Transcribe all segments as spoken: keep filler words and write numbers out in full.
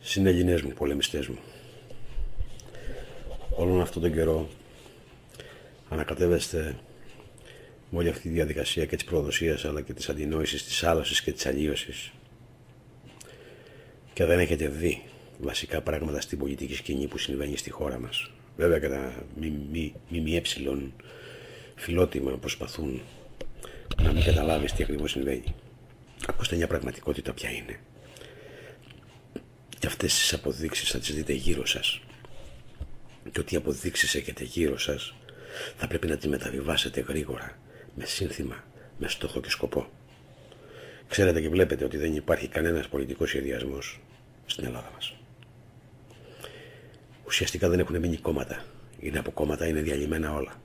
Συνέλληνες μου, πολεμιστές μου, όλον αυτόν τον καιρό ανακατεύεστε με όλη αυτή τη διαδικασία και της προδοσίας αλλά και της αντινόησης, της άλωσης και της αλλίωσης και δεν έχετε δει βασικά πράγματα στην πολιτική σκηνή που συμβαίνει στη χώρα μας. Βέβαια και τα ΜΜΕ φιλότιμα προσπαθούν να μην καταλάβεις τι ακριβώς συμβαίνει. Ακούστε μια πραγματικότητα ποια είναι. Και αυτές τις αποδείξεις θα τις δείτε γύρω σας. Και ό,τι αποδείξεις έχετε γύρω σας θα πρέπει να τις μεταβιβάσετε γρήγορα, με σύνθημα, με στόχο και σκοπό. Ξέρετε και βλέπετε ότι δεν υπάρχει κανένας πολιτικός σχεδιασμός στην Ελλάδα μας. Ουσιαστικά δεν έχουν μείνει κόμματα. Είναι από κόμματα, είναι διαλυμένα όλα.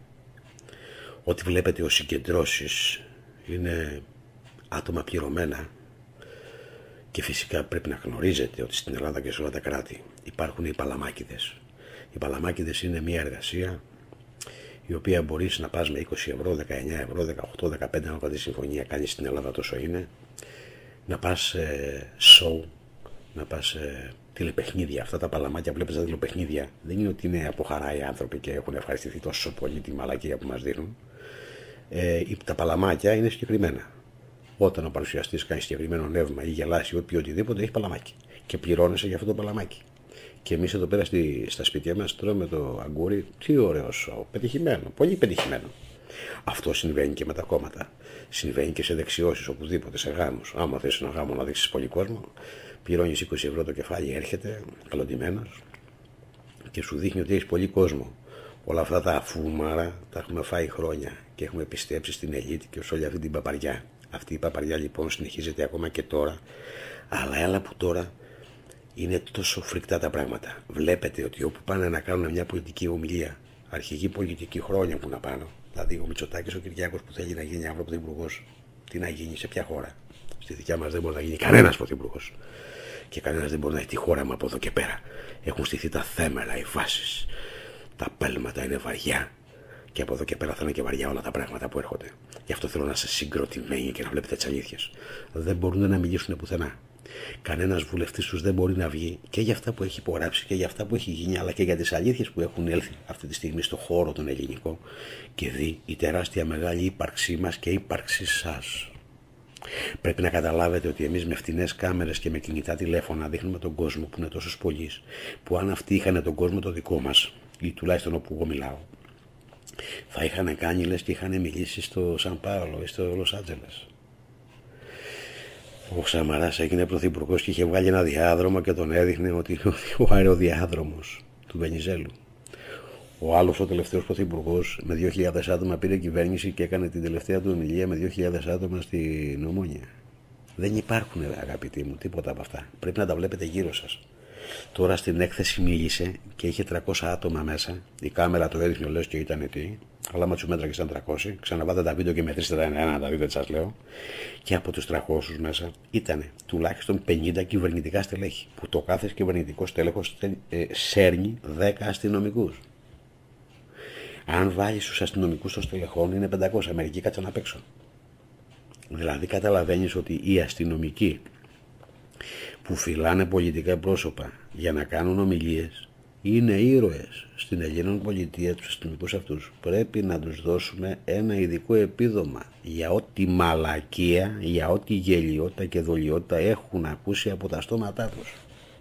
Ό,τι βλέπετε ως συγκεντρώσεις είναι άτομα πληρωμένα. Και φυσικά πρέπει να γνωρίζετε ότι στην Ελλάδα και σε όλα τα κράτη υπάρχουν οι παλαμάκηδες. Οι παλαμάκηδες είναι μια εργασία η οποία μπορείς να πας με είκοσι ευρώ, δεκαεννιά ευρώ, δεκαοκτώ, δεκαπέντε, αν τη συμφωνία κάνεις στην Ελλάδα τόσο είναι, να πας ε, show, να πας ε, τηλεπαιχνίδια. Αυτά τα παλαμάκια που βλέπεις τα τηλεπαιχνίδια δεν είναι ότι είναι από χαρά οι άνθρωποι και έχουν ευχαριστηθεί τόσο πολύ τη μαλακία που μας δίνουν. Ε, τα παλαμάκια είναι συγκεκριμένα. Όταν ο παρουσιαστής κάνει συγκεκριμένο νεύμα ή γελάσει ή πει οτιδήποτε, έχει παλαμάκι. Και πληρώνεσαι για αυτό το παλαμάκι. Και εμείς εδώ πέρα στη, στα σπίτια μας τρώμε το αγκούρι. Τι ωραίο σοου. Πετυχημένο. Πολύ πετυχημένο. Αυτό συμβαίνει και με τα κόμματα. Συμβαίνει και σε δεξιώσεις οπουδήποτε, σε γάμους. Άμα θες ένα γάμο να δείξεις πολύ κόσμο, πληρώνεις είκοσι ευρώ το κεφάλι, έρχεται καλοντημένος και σου δείχνει ότι έχει πολύ κόσμο. Όλα αυτά τα αφούμαρα τα έχουμε φάει χρόνια και έχουμε πιστέψει στην ελίτ και σε όλη αυτή την παπαριά. Αυτή η παπαριά λοιπόν συνεχίζεται ακόμα και τώρα, αλλά έλα που τώρα είναι τόσο φρικτά τα πράγματα. Βλέπετε ότι όπου πάνε να κάνουν μια πολιτική ομιλία, αρχηγοί πολιτικοί χρόνια που να πάνω, δηλαδή ο Μητσοτάκης, ο Κυριάκος που θέλει να γίνει αύριο πρωθυπουργός, τι να γίνει, σε ποια χώρα? Στη δικιά μας δεν μπορεί να γίνει κανένας πρωθυπουργός. Και κανένας δεν μπορεί να έχει τη χώρα μου από εδώ και πέρα. Έχουν στηθεί τα θέμελα, οι βάσεις, τα πέλματα είναι βαριά. Και από εδώ και πέρα θα είναι και βαριά όλα τα πράγματα που έρχονται. Γι' αυτό θέλω να είστε συγκροτημένοι και να βλέπετε τις αλήθειες. Δεν μπορούν να μιλήσουν πουθενά. Κανένας βουλευτής τους δεν μπορεί να βγει και για αυτά που έχει υπογράψει και για αυτά που έχει γίνει, αλλά και για τις αλήθειες που έχουν έλθει αυτή τη στιγμή στο χώρο τον ελληνικό και δει η τεράστια μεγάλη ύπαρξή μας και ύπαρξή σας. Πρέπει να καταλάβετε ότι εμείς με φτηνές κάμερες και με κινητά τηλέφωνα δείχνουμε τον κόσμο που είναι τόσος πολλής, που αν αυτοί είχαν τον κόσμο το δικό μας, ή τουλάχιστον όπου εγώ μιλάω, θα είχαν κάνει λες και είχαν μιλήσει στο Σαν Πάολο ή στο Λος Άντζελες. Ο Σαμαράς έγινε πρωθυπουργός και είχε βγάλει ένα διάδρομο και τον έδειχνε ότι είναι ο αεροδιάδρομος του Βενιζέλου. Ο άλλος, ο τελευταίος πρωθυπουργός, με δύο χιλιάδες άτομα πήρε κυβέρνηση και έκανε την τελευταία του ομιλία με δύο χιλιάδες άτομα στην Ομόνια. Δεν υπάρχουν, αγαπητοί μου, τίποτα από αυτά. Πρέπει να τα βλέπετε γύρω σας. Τώρα στην έκθεση μίλησε και είχε τριακόσια άτομα μέσα. Η κάμερα το έδειχνε, λες και ήταν τι. Αλλά μα του μέτρα και ήταν τριακόσια. Ξαναβάτε τα βίντεο και μετρήστε τα ένα να τα δείτε, σας λέω. Και από τους τριακόσιους μέσα ήταν τουλάχιστον πενήντα κυβερνητικά στελέχη. Που το κάθε κυβερνητικό στέλεχος ε, σέρνει δέκα αστυνομικούς. Αν βάλεις τους αστυνομικούς των στελεχών είναι πεντακόσια. Μερικοί κάτσαν απ' έξω. Δηλαδή καταλαβαίνεις ότι οι αστυνομικοί που φυλάνε πολιτικά πρόσωπα για να κάνουν ομιλίες είναι ήρωες στην Ελληνική πολιτεία. Τους αστυνομικούς αυτούς πρέπει να τους δώσουμε ένα ειδικό επίδομα για ό,τι μαλακία, για ό,τι γελιότητα και δολιότητα έχουν ακούσει από τα στόματά τους.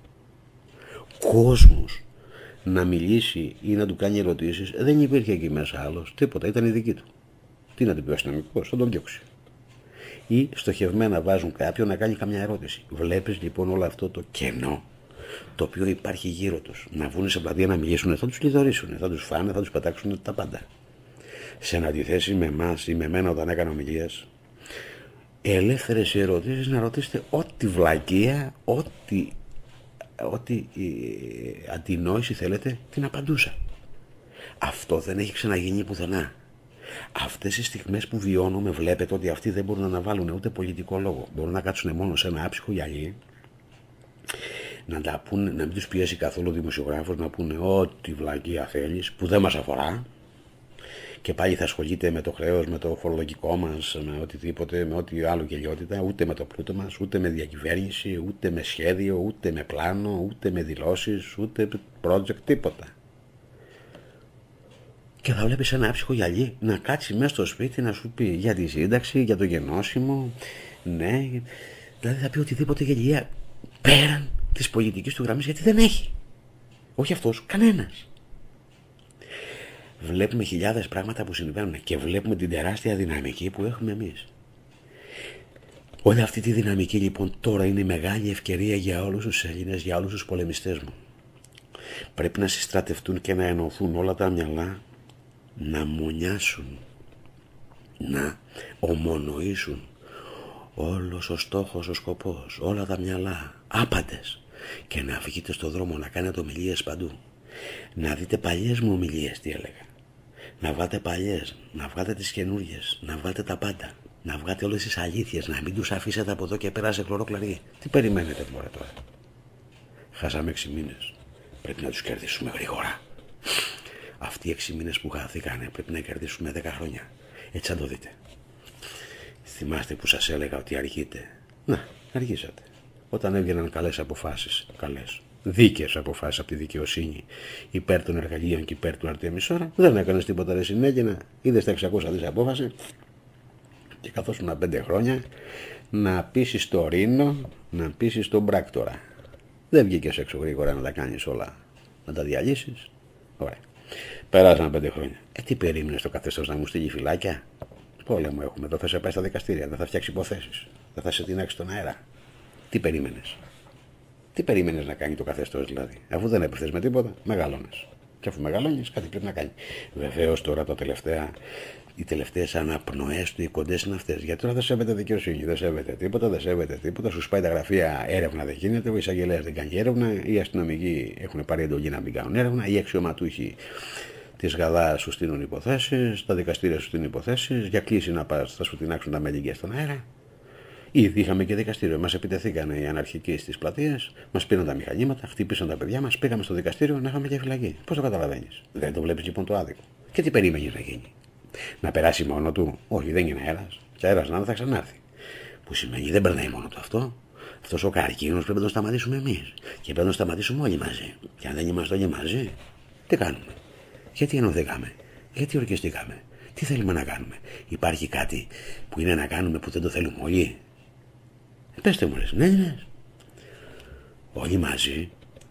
Κόσμος να μιλήσει ή να του κάνει ερωτήσεις δεν υπήρχε εκεί μέσα άλλος, τίποτα, ήταν η δική του. Τι να την πει ο αστυνομικός, θα τον διώξει. Ή στοχευμένα βάζουν κάποιον να κάνει καμιά ερώτηση. Βλέπεις λοιπόν όλο αυτό το κενό το οποίο υπάρχει γύρω τους. Να βγουν σε πλατεία να μιλήσουν, θα τους λιδωρήσουν, θα τους φάνε, θα τους πετάξουν τα πάντα. Σε αντιθέσει με εμάς ή με μένα όταν έκανα ομιλίες, ελεύθερες ερωτήσεις να ρωτήσετε ό,τι βλακεία, ό,τι, ό,τι ε, αντινόηση θέλετε, την απαντούσα. Αυτό δεν έχει ξαναγίνει πουθενά. Αυτές οι στιγμές που βιώνουμε βλέπετε ότι αυτοί δεν μπορούν να αναβάλουν ούτε πολιτικό λόγο. Μπορούν να κάτσουν μόνο σε ένα άψυχο γυαλί, να, τα πούνε, να μην τους πιέσει καθόλου ο δημοσιογράφος, να πούνε ό,τι βλακεία θέλεις που δεν μας αφορά και πάλι θα ασχολείται με το χρέος, με το φορολογικό μας, με οτιδήποτε, με ό,τι άλλο γελιότητα, ούτε με το πλούτο μας, ούτε με διακυβέρνηση, ούτε με σχέδιο, ούτε με πλάνο, ούτε με δηλώσεις, ούτε project, τίποτα. Και θα βλέπεις ένα άψυχο γυαλί να κάτσει μέσα στο σπίτι να σου πει για τη σύνταξη, για το γενώσιμο, ναι, δηλαδή θα πει οτιδήποτε γελία πέραν της πολιτικής του γραμμής, γιατί δεν έχει. Όχι αυτός, κανένας. Βλέπουμε χιλιάδες πράγματα που συμβαίνουν και βλέπουμε την τεράστια δυναμική που έχουμε εμείς. Όλη αυτή τη δυναμική λοιπόν τώρα είναι η μεγάλη ευκαιρία για όλους τους Έλληνες, για όλους τους πολεμιστές μου. Πρέπει να συστρατευτούν και να ενωθούν όλα τα μυαλά, να μονιάσουν, να ομονοήσουν. Όλος ο στόχος, ο σκοπός, όλα τα μυαλά, άπαντες, και να βγείτε στο δρόμο να κάνετε ομιλίες παντού. Να δείτε παλιές μου ομιλίες τι έλεγα. Να βγάτε παλιές, να βγάτε τις καινούργιες, να βγάτε τα πάντα. Να βγάτε όλες τις αλήθειες, να μην τους αφήσετε από εδώ και πέρα σε χλωροκλαρί. Τι περιμένετε μωρέ τώρα? Χάσαμε έξι μήνες. Πρέπει να τους κερδίσουμε γρήγορα. Αυτοί οι έξι μήνες που χαθήκανε πρέπει να κερδίσουμε δέκα χρόνια. Έτσι θα το δείτε. Θυμάστε που σας έλεγα ότι αργείτε? Να, αργήσατε. Όταν έβγαιναν καλές αποφάσεις, καλές, δίκαιες αποφάσεις από τη δικαιοσύνη υπέρ των εργαλείων και υπέρ του Αρτέμισόρα, δεν έκανες τίποτα, δεν συνέγινα. Είδες τα εξακόσια δις απόφαση και καθόσουν πέντε χρόνια να πείσεις το Ρήνο, να πείσεις τον Πράκτορα. Δεν βγήκες έξω γρήγορα να τα κάνεις όλα, να τα διαλύσεις. Ωραία. Περάσαν πέντε χρόνια. Ε, τι περίμενες το καθεστώς να μου στείλει φυλάκια? Πόλεμο έχουμε εδώ, θα σε πάει στα δικαστήρια, δεν θα φτιάξει υποθέσεις, δεν θα σε τεινάξει στον αέρα. Τι περίμενες? Τι περίμενες να κάνει το καθεστώς δηλαδή? Αφού δεν έπρεπες με τίποτα, μεγαλώνες. Και αφού μεγαλώνεις, κάτι πρέπει να κάνει. Βεβαίως τώρα τα τελευταία, οι τελευταίες αναπνοές του, οι κοντές είναι αυτές. Γιατί τώρα δεν σέβεται δικαιοσύνη, δεν σέβεται τίποτα, δεν σέβεται τίποτα. Σου σπάει τα γραφεία, έρευνα δεν γίνεται, ο εισαγγελέας δεν κάνει έρευνα, οι αστυνομικοί έχουν πάρει εντολή να μην κάνουν έρευνα, οι αξιωματούχοι της Γαδάς σου στείλουν υποθέσεις, τα δικαστήρια σου στείλουν υποθέσεις, για κλίση να πας θα σου τεινάξουν τα μέλη στον αέρα. Ήδη είχαμε και δικαστήριο. Μας επιτεθήκαν οι αναρχικοί στις πλατείες, μας πήραν τα μηχανήματα, χτύπησαν τα παιδιά μας, πήγαμε στο δικαστήριο να είχαμε και φυλακή. Πώς το καταλαβαίνεις? Δεν το βλέπεις λοιπόν το άδικο? Και τι περίμενες να γίνει? Να περάσει μόνο του? Όχι, δεν είναι αέρας. Και αέρας να θα ξανάρθει. Που σημαίνει δεν περνάει μόνο του αυτό. Αυτός ο καρκίνος πρέπει να τον σταματήσουμε εμείς. Και πρέπει να τον σταματήσουμε όλοι μαζί. Και αν δεν είμαστε όλοι μαζί, τι κάνουμε? Γιατί ενωθήκαμε? Γιατί ορκιστήκαμε? Τι θέλουμε να κάνουμε? Υπάρχει κάτι που είναι να κάνουμε που δεν το θέλουμε όλοι? Πέστε μου, λες, ναι, ναι. Όλοι μαζί,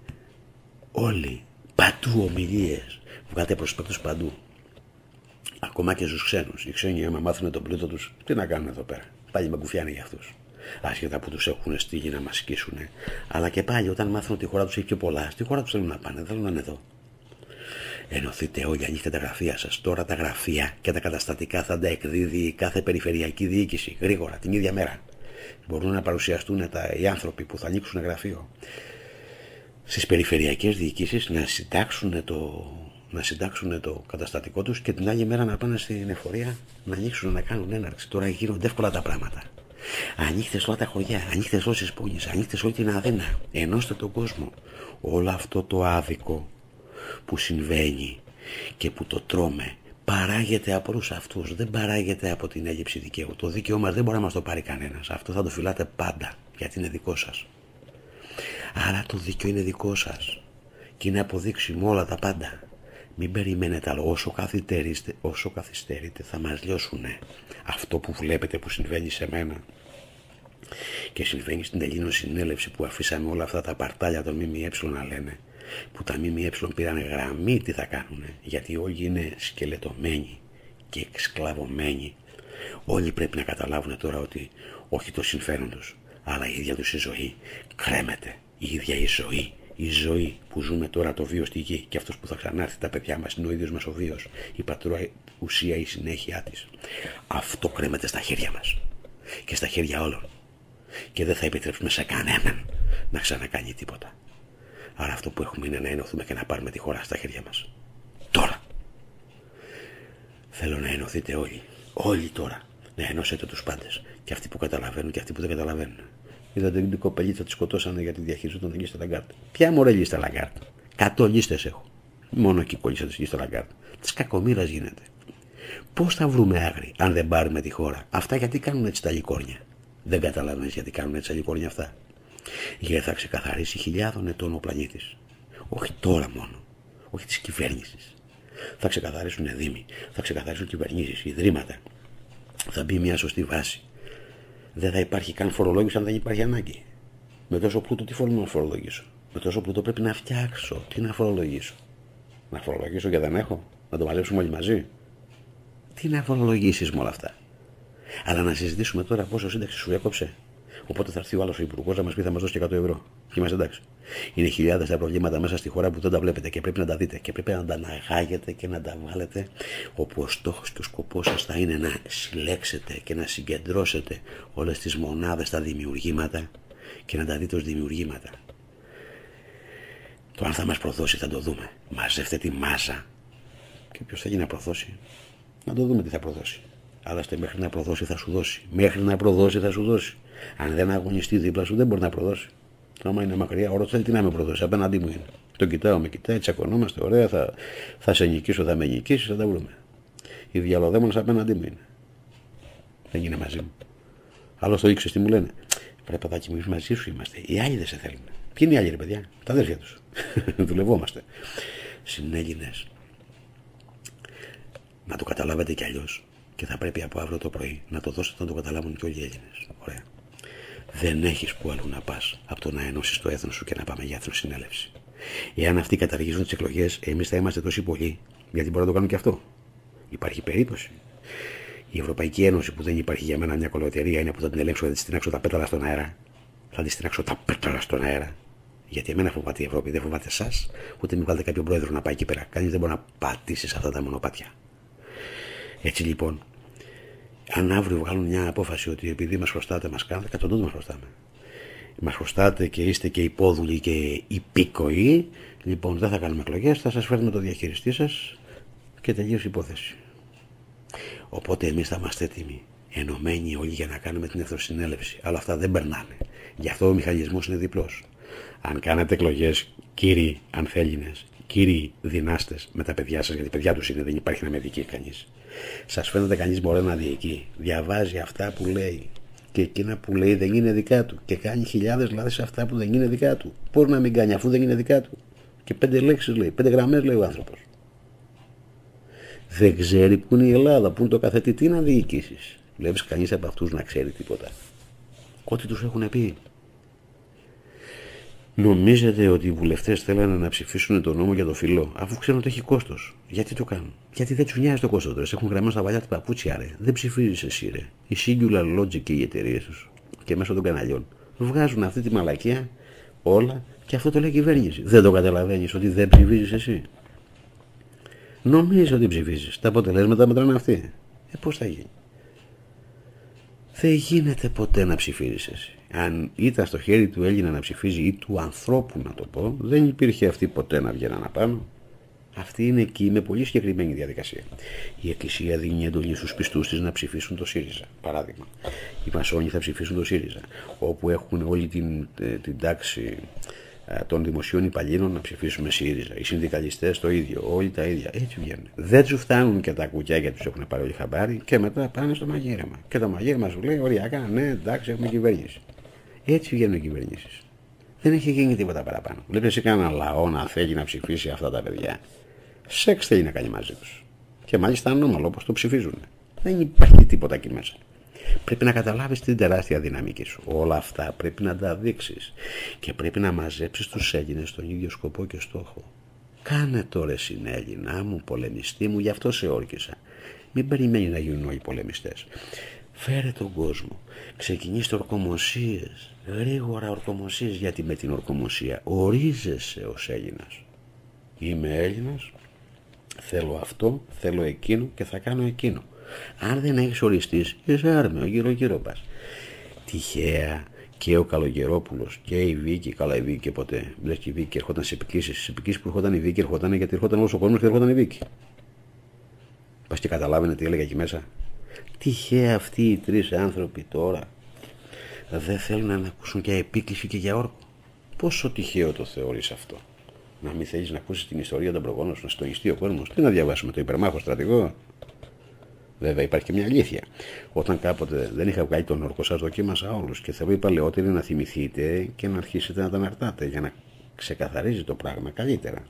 όλοι, παντού ομιλίες, βγάτε προσπέκτους παντού. Ακόμα και στους ξένους. Οι ξένοι άμα μάθουν τον πλούτο τους, τι να κάνουν εδώ πέρα? Πάλι με κουφιάνε για αυτούς. Άσχετα που τους έχουν στείλει να μας σκίσουν. Αλλά και πάλι όταν μάθουν ότι η χώρα τους έχει πιο πολλά, στη χώρα τους θέλουν να πάνε, δεν θέλουν να είναι εδώ. Ενωθείτε όλοι, ανοίξτε τα γραφεία σας. Τώρα τα γραφεία και τα καταστατικά θα τα εκδίδει κάθε περιφερειακή διοίκηση γρήγορα, την ίδια μέρα. Μπορούν να παρουσιαστούν τα, οι άνθρωποι που θα ανοίξουν γραφείο στις περιφερειακές διοικήσεις να συντάξουν το, να συντάξουν το καταστατικό τους και την άλλη μέρα να πάνε στην εφορία να ανοίξουν, να κάνουν έναρξη. Τώρα γίνονται εύκολα τα πράγματα. Ανοίξτε όλα τα χωριά, ανοίξτε όλες τις πόλεις, ανοίξτε όλη την Αθήνα. Ενώστε τον κόσμο. Όλο αυτό το άδικο που συμβαίνει και που το τρώμε παράγεται από όλους αυτούς, δεν παράγεται από την έλλειψη δικαίου. Το δίκαιο μας δεν μπορεί να μας το πάρει κανένας. Αυτό θα το φυλάτε πάντα, γιατί είναι δικό σας. Άρα το δίκαιο είναι δικό σας και είναι αποδείξιμο όλα τα πάντα. Μην περιμένετε άλλο. Όσο καθυστερείτε, όσο καθυστερείτε θα μας λιώσουνε. Αυτό που βλέπετε που συμβαίνει σε μένα και συμβαίνει στην Ελληνοσυνέλευση που αφήσαμε όλα αυτά τα παρτάλια των ΜΜΕ να λένε, που τα ΜΜΕ πήραν γραμμή, τι θα κάνουνε? Γιατί όλοι είναι σκελετωμένοι και εξκλαβωμένοι. Όλοι πρέπει να καταλάβουν τώρα ότι όχι το συμφέρον τους, αλλά η ίδια τους η ζωή κρέμεται. Η ίδια η ζωή, η ζωή που ζούμε τώρα, το βίο στη γη, και αυτός που θα ξανάρθει, τα παιδιά μας, είναι ο ίδιος μας ο βίος, η πατρόα ουσία, η συνέχεια της. Αυτό κρέμεται στα χέρια μας και στα χέρια όλων. Και δεν θα επιτρέψουμε σε κανέναν να ξανακάνει τίποτα. Άρα αυτό που έχουμε είναι να ενωθούμε και να πάρουμε τη χώρα στα χέρια μας. Τώρα. Θέλω να ενωθείτε όλοι. Όλοι τώρα. Να ενώσετε τους πάντες. Και αυτοί που καταλαβαίνουν και αυτοί που δεν καταλαβαίνουν. Είδατε την κοπελίτσα τη σκοτώσανε γιατί διαχειριζόταν την λίστα Λαγκάρτ. Ποια μωρέ λίστα Λαγκάρτ? Κατώ λίστες έχω. Μόνο εκεί κόλλησα τη λίστα Λαγκάρτ. Τη κακομοίρας γίνεται. Πώς θα βρούμε άκρη αν δεν πάρουμε τη χώρα? Αυτά γιατί κάνουν έτσι τα λικόρνια? Δεν καταλαβαίνεις γιατί κάνουν έτσι τα λικόρνια αυτά? Γιατί θα ξεκαθαρίσει χιλιάδων ετών ο πλανήτης. Όχι τώρα μόνο, όχι της κυβέρνησης. Θα ξεκαθαρίσουν δήμοι, θα ξεκαθαρίσουν κυβερνήσεις, ιδρύματα. Θα μπει μια σωστή βάση. Δεν θα υπάρχει καν φορολόγηση αν δεν υπάρχει ανάγκη. Με τόσο πλούτο τι φόρμα να φορολογήσω? Με τόσο πλούτο πρέπει να φτιάξω. Τι να φορολογήσω? Να φορολογήσω και δεν έχω? Να το μαζέψουμε όλοι μαζί? Τι να φορολογήσεις με όλα αυτά? Αλλά να συζητήσουμε τώρα πόσο σύνταξη σου έκοψε. Οπότε θα έρθει ο άλλος ο υπουργός να μας πει θα μας δώσει και εκατό ευρώ. Και είμαστε εντάξει. Είναι χιλιάδες τα προβλήματα μέσα στη χώρα που δεν τα βλέπετε και πρέπει να τα δείτε. Και πρέπει να τα αναγάγετε και να τα βάλετε όπου ο στόχος και ο σκοπός σας θα είναι να συλλέξετε και να συγκεντρώσετε όλες τις μονάδες, τα δημιουργήματα και να τα δείτε ως δημιουργήματα. Το αν θα μας προδώσει θα το δούμε. Μαζεύτε τη μάζα. Και ποιος θέλει να προδώσει, να το δούμε τι θα προδώσει. Άλλωστε μέχρι να προδώσει θα σου δώσει. Μέχρι να προδώσει θα σου δώσει. Αν δεν αγωνιστεί δίπλα σου δεν μπορεί να προδώσει. Άμα είναι μακριά, ο θέλει τι να με προδώσει. Απέναντί μου είναι. Τον κοιτάω, με κοιτάει, τσακωνόμαστε. Ωραία, θα, θα σε νικήσω, θα με νικήσει, θα τα βρούμε. Οι διαλοδαίμονες απέναντί μου είναι. Δεν είναι μαζί μου. Άλλο το ήξερε τι μου λένε. Βρε παιδάκι μου, μαζί σου είμαστε. Οι άλλοι δεν σε θέλουν. Ποιοι είναι οι άλλοι, ρε παιδιά? Τα αδέρφια του. Δουλευόμαστε. Συνέλληνες. Να το καταλάβετε κι αλλιώς. Και θα πρέπει από αύριο το πρωί να το δώσετε να το καταλάβουν και όλοι οι Έλληνες. Ωραία. Δεν έχεις που αλλού να πας από το να ενώσεις το έθνος σου και να πάμε για εθνοσυνέλευση. Εάν αυτοί καταργήσουν τις εκλογές, εμείς θα είμαστε τόσοι πολλοί, γιατί μπορεί να το κάνουν και αυτό. Υπάρχει περίπτωση. Η Ευρωπαϊκή Ένωση που δεν υπάρχει για μένα μια κολοτερία είναι που θα την ελέγξω, θα τη στυνάξω τα πέταλα στον αέρα. Θα τη στυνάξω τα πέταλα στον αέρα. Γιατί εμένα φοβάται η Ευρώπη, δεν φοβάται εσάς, ούτε μην βάλετε κάποιον πρόεδρο να πάει εκεί πέρα. Κανείς δεν μπορεί να πατήσει σε αυτά τα μονοπάτια. Έτσι λοιπόν. Αν αύριο βγάλουν μια απόφαση ότι επειδή μας χρωστάτε μας κάνετε, κατ' οντός μας χρωστάμε. Μας χρωστάτε και είστε και υπόδουλοι και υπήκοοι, λοιπόν δεν θα κάνουμε εκλογές, θα σας φέρνουμε το διαχειριστή σας και τελείωσε η υπόθεση. Οπότε εμείς θα είμαστε έτοιμοι, ενωμένοι όλοι για να κάνουμε την εθνοσυνέλευση. Αλλά αυτά δεν περνάνε. Γι' αυτό ο μηχανισμός είναι διπλός. Αν κάνετε εκλογές, κύριοι ανθέλληνες, κύριοι δυνάστες με τα παιδιά σας, γιατί παιδιά τους είναι, δεν υπάρχει να με δικεί κανείς. Σας φαίνεται κανείς μπορεί να διοικεί? Διαβάζει αυτά που λέει και εκείνα που λέει δεν είναι δικά του και κάνει χιλιάδες λάθη σε αυτά που δεν είναι δικά του. Πώς να μην κάνει αφού δεν είναι δικά του? Και πέντε λέξεις λέει, πέντε γραμμές λέει ο άνθρωπος. Δεν ξέρει που είναι η Ελλάδα, που είναι το καθετή, τι να διοικήσεις? Βλέπεις κανείς από αυτούς να ξέρει τίποτα? Ό,τι τους έχουν πει. Νομίζετε ότι οι βουλευτές θέλανε να ψηφίσουν τον νόμο για το φυλό, αφού ξέρουν ότι έχει κόστος? Γιατί το κάνουν? Γιατί δεν τους νοιάζει το κόστος τώρα? Έχουν γραμμένο στα παλιά του παπούτσια, ρε. Δεν ψηφίζεις εσύ, ρε. Η Singular Logic και οι εταιρείες τους και μέσω των καναλιών βγάζουν αυτή τη μαλακία όλα και αυτό το λέει η κυβέρνηση. Δεν το καταλαβαίνεις ότι δεν ψηφίζεις εσύ? Νομίζεις ότι ψηφίζεις. Τα αποτελέσματα μετράνε αυτοί. Ε, πώς θα γίνει? Δεν γίνεται ποτέ να ψηφίζεις εσύ. Αν ήταν στο χέρι του Έλληνα να ψηφίζει ή του ανθρώπου να το πω, δεν υπήρχε αυτή ποτέ να βγαίναν απάνω. Αυτή είναι εκεί με πολύ συγκεκριμένη διαδικασία. Η Εκκλησία δίνει εντολή στους πιστούς της να ψηφίσουν το ΣΥΡΙΖΑ. Παράδειγμα, οι Μασόνοι θα ψηφίσουν το ΣΥΡΙΖΑ. Όπου έχουν όλη την, την τάξη των δημοσίων υπαλλήλων να ψηφίσουμε ΣΥΡΙΖΑ. Οι συνδικαλιστές το ίδιο, όλοι τα ίδια. Έτσι βγαίνουν. Δεν τους φτάνουν και τα κουκιά τους έχουν πάρει όλοι χαμπάρι και μετά πάνε στο μαγείρεμα. Και το μαγείρεμα σου λέει οριακά, ναι, εντάξει, έχουμε κυβέρνηση. Έτσι βγαίνουν οι κυβερνήσεις. Δεν έχει γίνει τίποτα παραπάνω. Βλέπεις εσύ κανένα λαό να θέλει να ψηφίσει αυτά τα παιδιά? Σεξ θέλει να κάνει μαζί τους. Και μάλιστα ανώμαλο όπως το ψηφίζουν. Δεν υπάρχει τίποτα εκεί μέσα. Πρέπει να καταλάβεις την τεράστια δυναμική σου. Όλα αυτά πρέπει να τα δείξεις. Και πρέπει να μαζέψεις τους Έλληνες στον ίδιο σκοπό και στόχο. Κάνε τώρα συνέλληνά μου, πολεμιστή μου, γι' αυτό σε όρκισα. Μην περιμένει να γίνουν όλοι πολεμιστές. Φέρε τον κόσμο. Ξεκινήστε ορκομοσίες. Γρήγορα ορκομοσίες, γιατί με την ορκομοσία ορίζεσαι ως Έλληνας. Είμαι Έλληνας, θέλω αυτό, θέλω εκείνο και θα κάνω εκείνο. Αν δεν έχεις οριστείς, είσαι άρμεο, γύρω-γύρω πας. Τυχαία και ο Καλογερόπουλος και η Βίκη, καλά η Βίκη και ποτέ. Λες και η Βίκη ερχόταν σε επικίσεις. Στις επικίσεις που ερχόταν η Βίκη ερχόταν γιατί ερχόταν όλος ο κόσμος και ερχόταν η Βίκη. Πας και καταλάβαινε τι έλεγα εκεί μέσα. Τυχαία αυτοί οι τρεις άνθρωποι τώρα δεν θέλουν να ακούσουν για επίκληση και για όρκο? Πόσο τυχαίο το θεωρείς αυτό? Να μην θέλεις να ακούσεις την ιστορία των προγόνων σου, να συντονιστεί ο κόσμος? Τι να διαβάσουμε, το υπερμάχο στρατηγό? Βέβαια υπάρχει και μια αλήθεια. Όταν κάποτε δεν είχα βγάλει τον όρκο, σας δοκίμασα όλους και θα βρει παλαιότεροι να θυμηθείτε και να αρχίσετε να τα αναρτάτε για να ξεκαθαρίζει το πράγμα καλύτερα.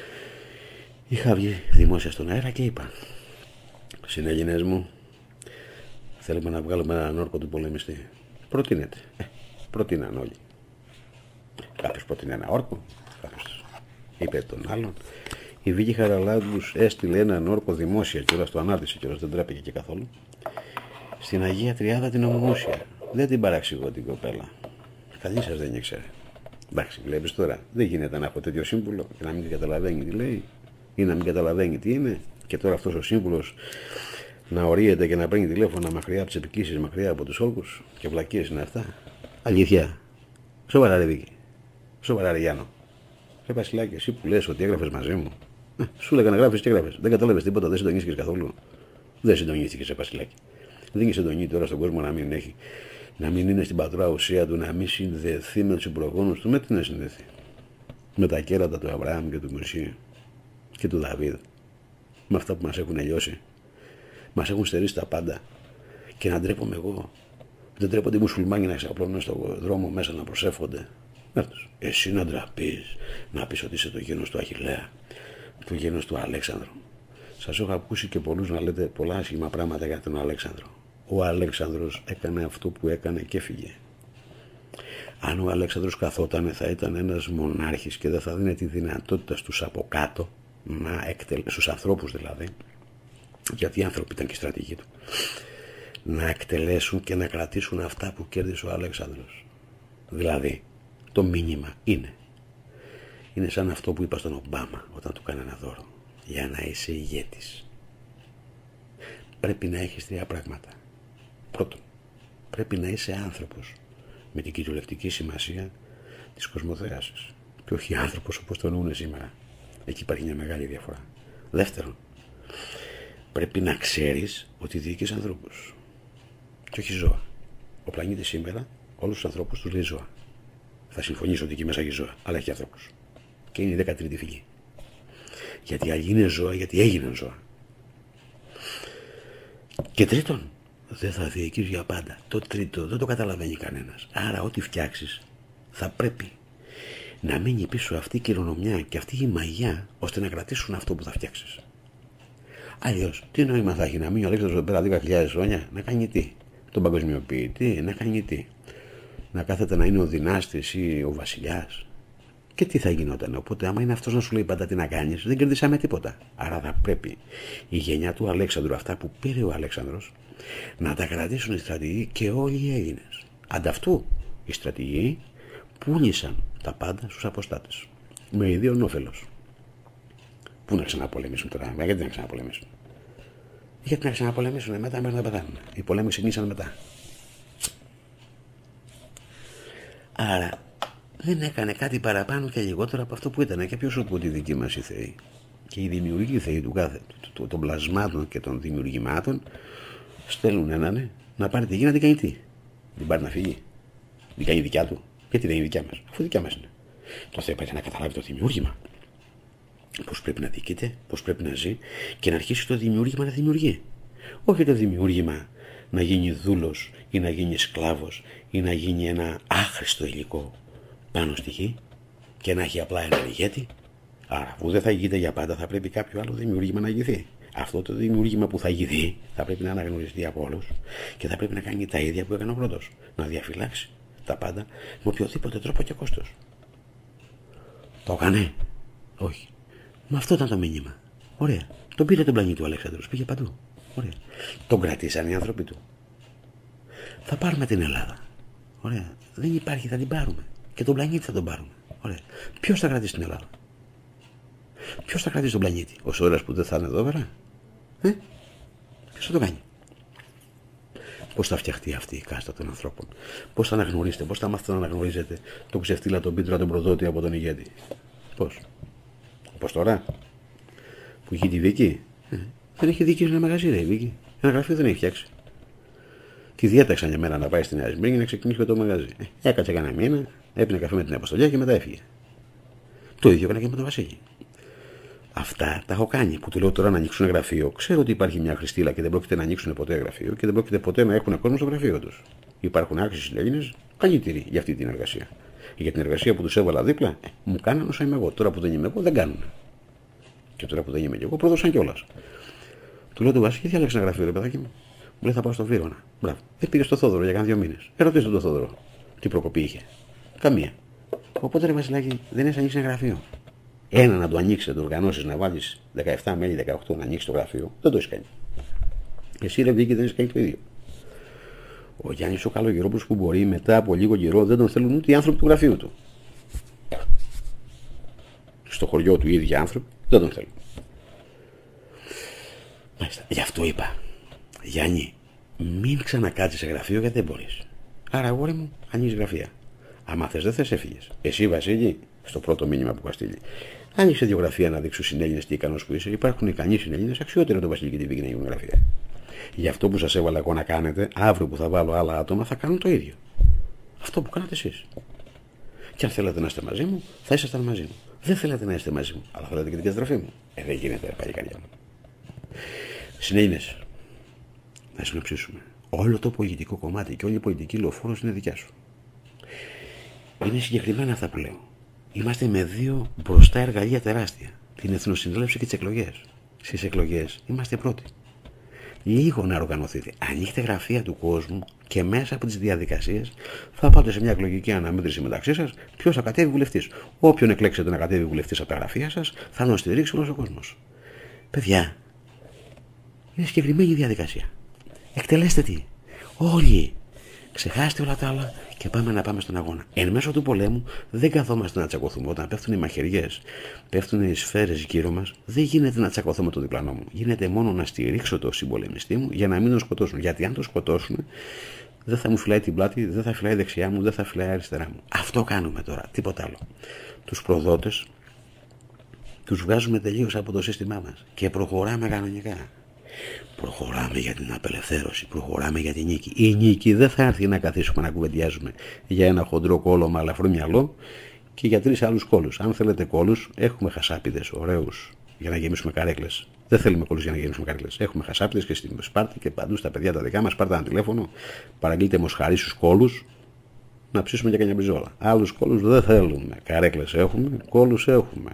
Είχα βγει δημόσια στον αέρα και είπα: συνέλληνες μου, θέλουμε να βγάλουμε έναν όρκο του πολεμιστή. Προτείνετε. Ε, προτείναν όλοι. Κάποιος προτείνει ένα όρκο, κάποιος είπε τον άλλον. Η Βίκη Χαραλάμπους έστειλε έναν όρκο δημόσια και όλα το ανάρτησε και όλα δεν τρέπηκε και καθόλου. Στην Αγία Τριάδα την ομομούσια. Δεν την παραξηγώ την κοπέλα. Καλή σας δεν ήξερε. Εντάξει, βλέπεις τώρα, δεν γίνεται να έχω τέτοιο σύμβουλο και να μην καταλαβαίνει τι λέει ή να μην καταλαβαίνει τι είναι. Και τώρα αυτός ο σύμβουλος να ορίεται και να παίρνει τηλέφωνα μακριά από τις επικοίησεις, μακριά από τους όρκους και βλακίες είναι αυτά. Αλήθεια. Σοβαρά ρε Βίκη. Σοβαρά ρε Γιάννο. Ρε Βασιλάκη, εσύ που λες ότι έγραφες μαζί μου. Ε, σου έλεγα να γράφεις και έγραφες. Δεν κατάλαβες τίποτα, δεν συντονίστηκες καθόλου. Δεν συντονίστηκες, ρε Βασιλάκη. Δεν είσαι συντονίσει τώρα στον κόσμο να μην έχει, να μην είναι στην πατρά ουσία του, να μην συνδεθεί με τους προγόνους του. Με τι να συνδεθεί. Με τα κέρατα του Αβραάμ και του Μωσή και του Δαβίδ. Με αυτά που μας έχουν λιώσει. Μας έχουν στερήσει τα πάντα. Και να ντρέπομαι εγώ. Δεν ντρέπονται οι μουσουλμάνοι να ξαπλώνουν στον δρόμο μέσα να προσεύχονται. Έρθος. Εσύ να ντραπείς, να πεις ότι είσαι το γένος του Αχιλλέα, το γένος του Αλέξανδρου. Σας έχω ακούσει και πολλούς να λέτε πολλά άσχημα πράγματα για τον Αλέξανδρο. Ο Αλέξανδρος έκανε αυτό που έκανε και έφυγε. Αν ο Αλέξανδρος καθότανε θα ήταν ένας μονάρχης και δεν θα δίνει τη δυνατότητα στους από κάτω, να εκτελ... στους ανθρώπους δηλαδή, γιατί οι άνθρωποι ήταν και οι στρατηγοί του, να εκτελέσουν και να κρατήσουν αυτά που κέρδισε ο Αλέξανδρος. Δηλαδή, το μήνυμα είναι, είναι σαν αυτό που είπα στον Ομπάμα όταν του κάνει ένα δώρο. Για να είσαι ηγέτης πρέπει να έχεις τρία πράγματα. Πρώτον, πρέπει να είσαι άνθρωπος με την κυριολεκτική σημασία της κοσμοθέασης και όχι άνθρωπος όπως το εννοούν σήμερα. Εκεί υπάρχει μια μεγάλη διαφορά. Δεύτερον, πρέπει να ξέρεις ότι διοικείς ανθρώπους και όχι ζώα. Ο πλανήτης σήμερα όλους τους ανθρώπους τους λέει ζώα. Θα συμφωνήσω ότι εκεί μέσα έχει ζώα, αλλά έχει ανθρώπους. Και είναι η δέκατη φυγή. Γιατί άλλοι είναι ζώα, γιατί έγιναν ζώα. Και τρίτον, δεν θα διοικείς για πάντα. Το τρίτο δεν το καταλαβαίνει κανένας. Άρα ό,τι φτιάξεις θα πρέπει να μείνει πίσω αυτή η κληρονομιά και αυτή η μαγιά ώστε να κρατήσουν αυτό που θα φτιάξεις. Αλλιώς, τι νόημα θα έχει να μείνει ο Αλέξανδρος εδώ πέρα δέκα χιλιάδες χρόνια, να κάνει τι? Τον παγκοσμιοποιητή, να κάνει τι? Να κάθεται να είναι ο δυνάστης ή ο βασιλιάς. Και τι θα γινόταν? Οπότε, άμα είναι αυτός να σου λέει πάντα τι να κάνεις, δεν κερδίσαμε τίποτα. Άρα θα πρέπει η γενιά του Αλέξανδρου, αυτά που πήρε ο Αλέξανδρος, να τα κρατήσουν οι στρατηγοί και όλοι οι Έλληνες. Ανταυτού, οι στρατηγοί πούλησαν τα πάντα στους αποστάτες. Με ιδίον όφελος. Πού να ξαναπολεμήσουν τώρα, γιατί να ξαναπολεμήσουν? Γιατί να ξαναπολεμήσουν μετά μέχρι να πεθάνουν. Οι πολέμοι ξεκίνησαν μετά. Άρα δεν έκανε κάτι παραπάνω και λιγότερο από αυτό που ήταν. Και ποιος από τη δική μας οι θεοί και οι δημιουργοί θεοί του κάθε, των πλασμάτων και των δημιουργημάτων στέλνουν έναν να πάρει τη γη να την κάνει τι? Την πάρει να φύγει? Την κάνει δικιά του? Γιατί δεν είναι δικιά μας? Αφού δικιά μας είναι. Το θέμα είναι να καταλάβει το δημιούργημα. Πώς πρέπει να διοικείται, πώς πρέπει να ζει και να αρχίσει το δημιούργημα να δημιουργεί. Όχι το δημιούργημα να γίνει δούλος ή να γίνει σκλάβος ή να γίνει ένα άχρηστο υλικό πάνω στη γη και να έχει απλά έναν ηγέτη. Άρα, αφού δεν θα ηγείται για πάντα, θα πρέπει κάποιο άλλο δημιούργημα να ηγηθεί. Αυτό το δημιούργημα που θα ηγηθεί θα πρέπει να αναγνωριστεί από όλους και θα πρέπει να κάνει τα ίδια που έκανε ο πρώτος. Να διαφυλάξει τα πάντα με οποιοδήποτε τρόπο και κόστος. Το έκανε? Όχι. Μα αυτό ήταν το μήνυμα. Ωραία. Τον πήρε τον πλανήτη ο Αλέξανδρος, πήγε παντού. Ωραία. Τον κρατήσαν οι άνθρωποι του. Θα πάρουμε την Ελλάδα. Ωραία. Δεν υπάρχει, θα την πάρουμε. Και τον πλανήτη θα τον πάρουμε. Ωραία. Ποιος θα κρατήσει την Ελλάδα? Ποιος θα κρατήσει τον πλανήτη? Ο Σόρας που δεν θα είναι εδώ πέρα? Ε? Ποιος θα το κάνει? Πώς θα φτιαχτεί αυτή η κάστα των ανθρώπων? Πώς θα αναγνωρίσετε, πώς θα μάθετε να αναγνωρίζετε τον ξεφτύλα, τον Πίτρο, τον προδότη από τον ηγέτη? Πώς? Όπως τώρα που έχει τη Βίκη? Ε, δεν έχει δίκιο ένα μαγαζί, ρε, η Βίκη. Ένα γραφείο δεν έχει φτιάξει. Τη διέταξαν για μένα να πάει στη Νέα Σμύρνη να ξεκινήσει με το μαγαζί. Ε, έκατσε κανένα μήνα, έπινε καφέ με την αποστολιά και μετά έφυγε. Το ίδιο έκανε και με τον Βασίλη. Αυτά τα έχω κάνει. Που του λέω τώρα να ανοίξουν γραφείο. Ξέρω ότι υπάρχει μια Χριστίλα και δεν πρόκειται να ανοίξουν ποτέ γραφείο και δεν πρόκειται ποτέ να έχουν κόσμο στο γραφείο του. Υπάρχουν άξιοι Έλληνες καλύτεροι για αυτή την εργασία. Για την εργασία που του έβαλα δίπλα, ε, μου κάνανε όσο είμαι εγώ. Τώρα που δεν είμαι εγώ, δεν κάνουν. Και τώρα που δεν είμαι και εγώ, πρόδωσαν κιόλα. Του λέω τον Βασίλη, γιατί διάλεξε ένα γραφείο, ρε παιδάκι μου. Μου λέει θα πάω στο Βύρωνα. Μπράβο. Δεν πήγε στο Θόδωρο για κάνα δύο μήνες. Ερωτήστε τον Θόδωρο. Τι προκοπή είχε. Καμία. Οπότε ρε Βασιλάκη, δεν έχει ανοίξει ένα γραφείο. Ένα να το ανοίξει, να το οργανώσει, να βάλει δεκαεπτά μέλη, δεκαοκτώ να ανοίξει το γραφείο. Δεν το έχει κάνει. Εσύ ρε Βίκη, δεν έχει κάνει το ίδιο. Ο Γιάννης ο Καλογερόπουλος που μπορεί μετά από λίγο καιρό δεν τον θέλουν ούτε οι άνθρωποι του γραφείου του. Στο χωριό του οι ίδιοι άνθρωποι δεν τον θέλουν. Μάλιστα. Γι' αυτό είπα, Γιάννη, μην ξανακάτσεις σε γραφείο γιατί δεν μπορείς. Άρα, αγόρι μου, ανοίγεις γραφεία. Άμα θες, δεν θες, έφυγες. Εσύ, Βασίλη, στο πρώτο μήνυμα που είχα στείλει, άνοιξε δύο γραφεία να δείξουν συνέλληνες τι ικανός που είσαι. Υπάρχουν ικανοί συνέλληνες αξιότεροι από τον Βασίλη και τη Βίκη να γίνουν γραφεία. Γι' αυτό που σας έβαλα εγώ να κάνετε, αύριο που θα βάλω άλλα άτομα θα κάνουν το ίδιο. Αυτό που κάνατε εσείς. Και αν θέλετε να είστε μαζί μου, θα ήσασταν μαζί μου. Δεν θέλετε να είστε μαζί μου, αλλά θέλετε και την καταστροφή μου. Ε, δεν γίνεται, παλικάρια μου. Συνέλληνες, να συνοψίσουμε. Όλο το πολιτικό κομμάτι και όλη η πολιτική λεωφόρος είναι δικιά σου. Είναι συγκεκριμένα αυτά που λέω. Είμαστε με δύο μπροστά εργαλεία τεράστια. Την Εθνοσυνέλευση και τις εκλογές. Στις εκλογές είμαστε πρώτοι. Λίγο να οργανωθείτε. Ανοίχτε γραφεία του κόσμου και μέσα από τις διαδικασίες θα πάτε σε μια εκλογική αναμέτρηση μεταξύ σας ποιος θα κατέβει βουλευτής. Όποιον εκλέξετε να κατέβει βουλευτής από τα γραφεία σας θα τον στηρίξει όλος ο κόσμος. Παιδιά, είναι συγκεκριμένη η διαδικασία. Εκτελέστε τι. Όλοι. Ξεχάστε όλα τα άλλα και πάμε να πάμε στον αγώνα. Εν μέσω του πολέμου δεν καθόμαστε να τσακωθούμε. Όταν πέφτουν οι μαχαιριές, πέφτουν οι σφαίρες γύρω μας, δεν γίνεται να τσακωθώ με τον διπλανό μου. Γίνεται μόνο να στηρίξω το συμπολεμιστή μου για να μην τον σκοτώσουν. Γιατί αν τον σκοτώσουν, δεν θα μου φυλάει την πλάτη, δεν θα φυλάει δεξιά μου, δεν θα φυλάει αριστερά μου. Αυτό κάνουμε τώρα. Τίποτα άλλο. Τους προδότες τους βγάζουμε τελείως από το σύστημά μας και προχωράμε κανονικά. Προχωράμε για την απελευθέρωση, προχωράμε για την νίκη. Η νίκη δεν θα έρθει να καθίσουμε να κουβεντιάζουμε για ένα χοντρό κόλλο με ελαφρύ μυαλό και για τρεις άλλους κόλλους. Αν θέλετε κόλλους, έχουμε χασάπιδες ωραίους για να γεμίσουμε καρέκλες. Δεν θέλουμε κόλλους για να γεμίσουμε καρέκλες. Έχουμε χασάπιδες και στην Σπάρτη και παντού στα παιδιά τα δικά μας. Πάρτε ένα τηλέφωνο, παραγγείλτε μοσχαρίσους κόλλους να ψήσουμε για κανένα μπριζόλα. Άλλους κόλλους δεν θέλουμε. Καρέκλες έχουμε, κόλλους έχουμε.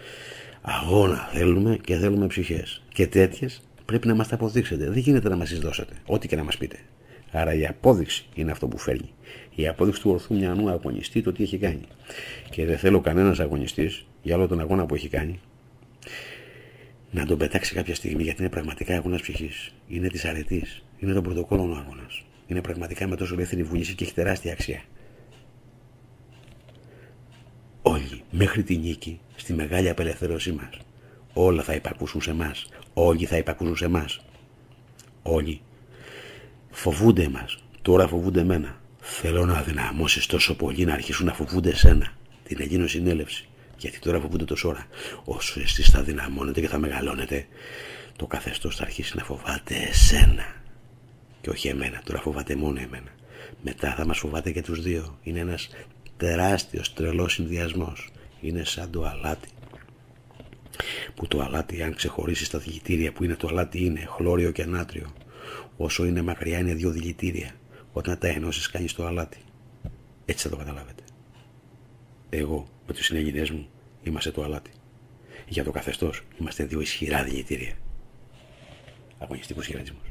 Αγώνα θέλουμε και θέλουμε ψυχές. Και τέτοιες πρέπει να μας τα αποδείξετε. Δεν γίνεται να μας τις δώσετε, ό,τι και να μας πείτε. Άρα η απόδειξη είναι αυτό που φέρνει. Η απόδειξη του ορθού μυαλού αγωνιστή το τι έχει κάνει. Και δεν θέλω κανένας αγωνιστής για όλο τον αγώνα που έχει κάνει να τον πετάξει κάποια στιγμή, γιατί είναι πραγματικά αγώνας ψυχής. Είναι της αρετής. Είναι των πρωτοκόλων ο αγώνας. Είναι πραγματικά με τόσο ελεύθερη βούληση και έχει τεράστια αξία. Όλοι μέχρι τη νίκη, στη μεγάλη απελευθέρωσή μας, όλα θα υπακούσουν σε εμάς. Όλοι θα υπακούσουν σε εμάς. Όλοι φοβούνται εμάς. Τώρα φοβούνται εμένα. Θέλω να αδυναμώσεις τόσο πολύ να αρχίσουν να φοβούνται εσένα. Την Ελλήνο Συνέλευση. Γιατί τώρα φοβούνται τόσο ώρα. Όσο εσείς θα δυναμώνετε και θα μεγαλώνετε, το καθεστώς θα αρχίσει να φοβάται εσένα. Και όχι εμένα. Τώρα φοβάται μόνο εμένα. Μετά θα μας φοβάται και τους δύο. Είναι ένας τεράστιος τρελός συνδυασμός. Είναι σαν το αλάτι. Που το αλάτι, αν ξεχωρίσει στα δηλητήρια που είναι το αλάτι, είναι χλώριο και νάτριο. Όσο είναι μακριά είναι δύο δηλητήρια. Όταν τα ενώσεις κάνεις το αλάτι. Έτσι θα το καταλάβετε. Εγώ με τους συνεγγυνές μου είμαστε το αλάτι. Για το καθεστώς είμαστε δύο ισχυρά δηλητήρια. Αγωνιστικούς χαιρετισμούς.